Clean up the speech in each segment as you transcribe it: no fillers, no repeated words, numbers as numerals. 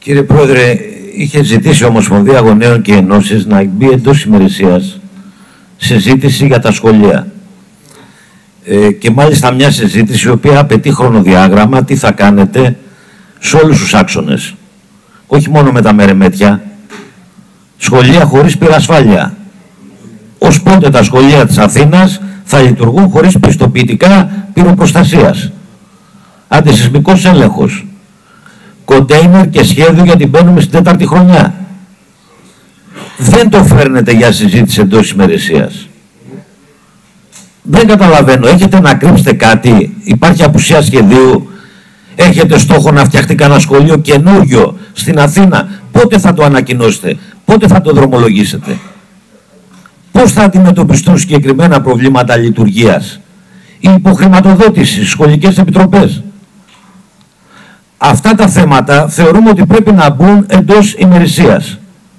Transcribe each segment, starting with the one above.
Κύριε Πρόεδρε, είχε ζητήσει η Ομοσπονδία Γονέων και Ενώσεις να μπει εντός ημερησίας συζήτηση για τα σχολεία. Και μάλιστα μια συζήτηση η οποία απαιτεί χρονοδιάγραμμα, τι θα κάνετε σε όλους τους άξονες. Όχι μόνο με τα μερεμέτια. Σχολεία χωρίς πυρασφάλεια. Ως πότε τα σχολεία της Αθήνας θα λειτουργούν χωρίς πιστοποιητικά πυροπροστασίας. Αντισυσμικός έλεγχος. Κοντέινερ και σχέδιο γιατί μπαίνουμε στην 4η χρονιά. Δεν το φέρνετε για συζήτηση εντός ημερησίας. Δεν καταλαβαίνω. Έχετε να κρύψετε κάτι? Υπάρχει απουσία σχεδίου? Έχετε στόχο να φτιαχτεί κανένα σχολείο καινούριο στην Αθήνα? Πότε θα το ανακοινώσετε? Πότε θα το δρομολογήσετε? Πώς θα αντιμετωπιστούν συγκεκριμένα προβλήματα λειτουργίας? Η υποχρηματοδότηση στις σχολικές επιτροπές. Αυτά τα θέματα θεωρούμε ότι πρέπει να μπουν εντός ημερησίας.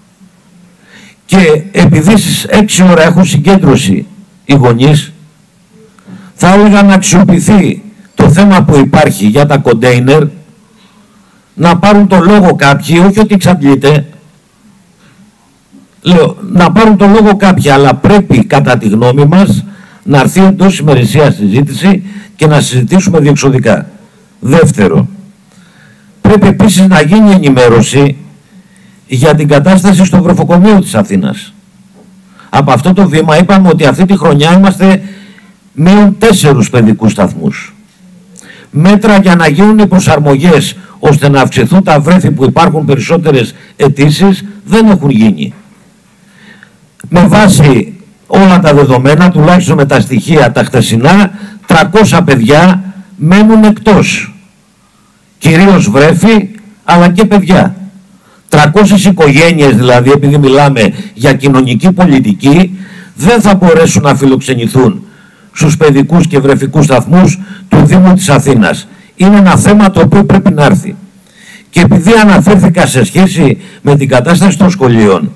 Και επειδή στις 6 ώρα έχουν συγκέντρωση οι γονείς, θα έλεγα να αξιοποιηθεί το θέμα που υπάρχει για τα κοντέινερ, να πάρουν το λόγο κάποιοι, όχι ότι εξαντλείται, λέω, να πάρουν το λόγο κάποιοι, αλλά πρέπει κατά τη γνώμη μας να έρθει εντός ημερησίας συζήτηση και να συζητήσουμε διεξοδικά. Δεύτερο, πρέπει επίσης να γίνει ενημέρωση για την κατάσταση στο βρεφοκομείο της Αθήνας. Από αυτό το βήμα είπαμε ότι αυτή τη χρονιά είμαστε μείον 4 παιδικούς σταθμούς. Μέτρα για να γίνουν οι προσαρμογές ώστε να αυξηθούν τα βρέφη που υπάρχουν περισσότερες αιτήσεις δεν έχουν γίνει. Με βάση όλα τα δεδομένα, τουλάχιστον με τα στοιχεία τα χτεσινά, 300 παιδιά μένουν εκτός. Κυρίως βρέφη, αλλά και παιδιά. 300 οικογένειες δηλαδή, επειδή μιλάμε για κοινωνική πολιτική, δεν θα μπορέσουν να φιλοξενηθούν στους παιδικούς και βρεφικούς σταθμούς του Δήμου της Αθήνας. Είναι ένα θέμα το οποίο πρέπει να έρθει. Και επειδή αναφέρθηκα σε σχέση με την κατάσταση των σχολείων,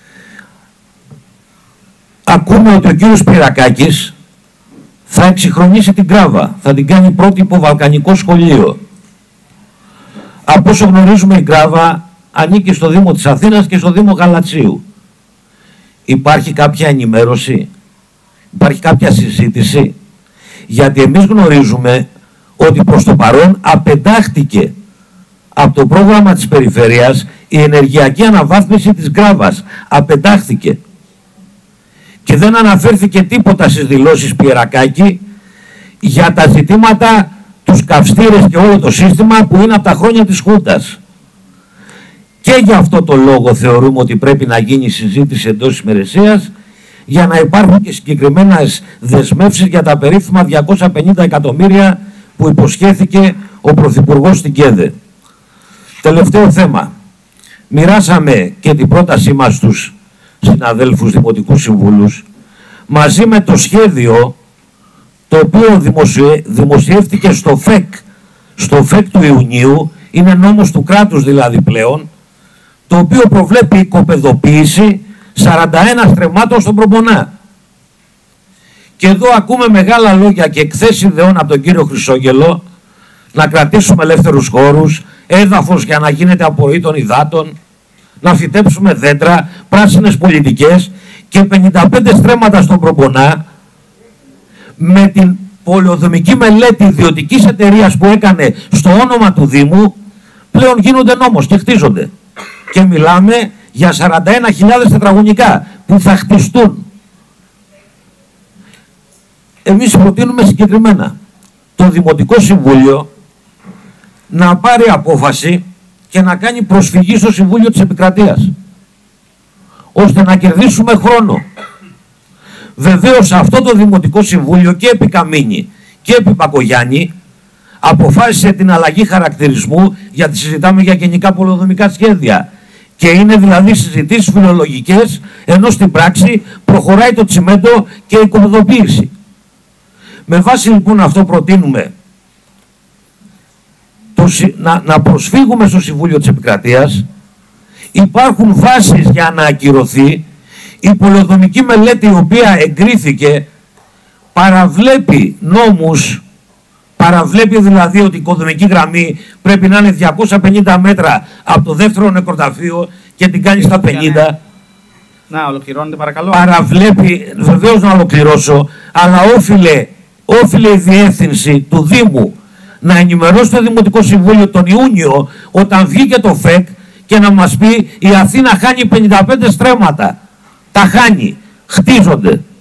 ακούμε ότι ο κύριος Πυρακάκης θα εξυγχρονίσει την Γκράβα, θα την κάνει πρότυπο βαλκανικό σχολείο. Από όσο γνωρίζουμε, η Γκράβα ανήκει στο Δήμο της Αθήνας και στο Δήμο Γαλατσίου. Υπάρχει κάποια ενημέρωση? Υπάρχει κάποια συζήτηση? Γιατί εμείς γνωρίζουμε ότι προς το παρόν απεντάχθηκε από το πρόγραμμα της περιφέρειας η ενεργειακή αναβάθμιση της Γκράβας. Απεντάχθηκε. Και δεν αναφέρθηκε τίποτα στις δηλώσεις Πιερακάκη για τα ζητήματα, τους καυστήρες και όλο το σύστημα που είναι από τα χρόνια της Χούντας. Και για αυτό το λόγο θεωρούμε ότι πρέπει να γίνει συζήτηση εντός της ημερησίας για να υπάρχουν και συγκεκριμένες δεσμεύσεις για τα περίφημα 250 εκατομμύρια που υποσχέθηκε ο Πρωθυπουργός στην ΚΕΔΕ. Τελευταίο θέμα. Μοιράσαμε και την πρότασή μας στους συναδέλφους δημοτικούς συμβούλους μαζί με το σχέδιο το οποίο δημοσιεύτηκε στο ΦΕΚ του Ιουνίου, είναι νόμος του κράτους δηλαδή πλέον, το οποίο προβλέπει οικοπεδοποίηση 41 στρεμμάτων στον Προπονά. Και εδώ ακούμε μεγάλα λόγια και εκθέσεις ιδεών από τον κύριο Χρυσόγελο να κρατήσουμε ελεύθερους χώρους, έδαφος για να γίνεται απορροή των υδάτων, να φυτέψουμε δέντρα, πράσινες πολιτικές και 55 στρέμματα στον Προπονά με την πολεοδομική μελέτη ιδιωτικής εταιρείας που έκανε στο όνομα του Δήμου πλέον γίνονται νόμος και χτίζονται. Και μιλάμε για 41.000 τετραγωνικά που θα χτιστούν. Εμείς προτείνουμε συγκεκριμένα το Δημοτικό Συμβούλιο να πάρει απόφαση και να κάνει προσφυγή στο Συμβούλιο της Επικρατείας, ώστε να κερδίσουμε χρόνο. Βεβαίως αυτό το Δημοτικό Συμβούλιο και επί Καμίνη και επί Πακογιάννη αποφάσισε την αλλαγή χαρακτηρισμού, γιατί συζητάμε για γενικά πολεοδομικά σχέδια. Και είναι δηλαδή συζητήσεις φιλολογικές, ενώ στην πράξη προχωράει το τσιμέντο και η οικοδομοποίηση. Με βάση λοιπόν αυτό προτείνουμε να προσφύγουμε στο Συμβούλιο της Επικρατείας. Υπάρχουν βάσεις για να ακυρωθεί. Η πολεοδομική μελέτη η οποία εγκρίθηκε παραβλέπει νόμους Παραβλέπει δηλαδή ότι η οικοδομική γραμμή πρέπει να είναι 250 μέτρα από το δεύτερο νεκροταφείο και την κάνει στα 50. Να ολοκληρώνετε παρακαλώ. Παραβλέπει, βεβαίως να ολοκληρώσω, αλλά όφιλε η διεύθυνση του Δήμου να ενημερώσει το Δημοτικό Συμβούλιο τον Ιούνιο όταν βγήκε το ΦΕΚ και να μας πει η Αθήνα χάνει 55 στρέμματα. Τα χάνει, χτίζονται.